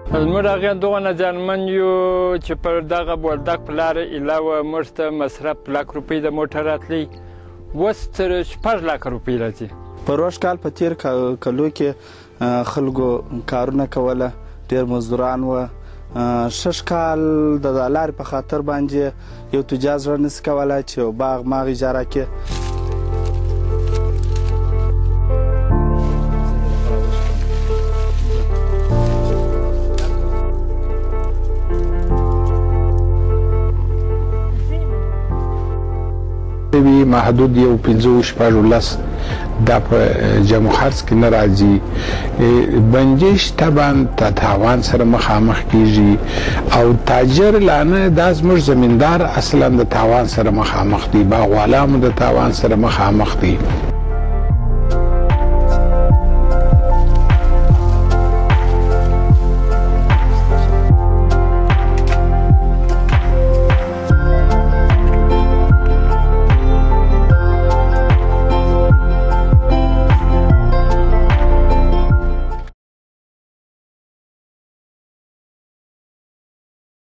زموږ هغې دومره زیانمن یو چې پر دغه بولدک په لاره علاوه موږ ته مصرف لک روپۍ د موټر راتلی، اوس تر 6 لکه روپۍ راځي. په روږ کال په تېر کلو کې خلکو کارونه کوله، ډېر مزدوران وه. شش کال د لارې په خاطر باندې یو تجار زړه نسي کولی چې یو باغ ماغ اجاره کړي. محدود یو 15-16 دا په جمع خرڅ کې نه راځي. بنجش طبعا تاوان سره مخامخ کیږي او تاجر لانه دا زموږ زمیندار اصلا د تاوان سره مخامخ دي، باغوالانو د تاوان سره مخامخ دي.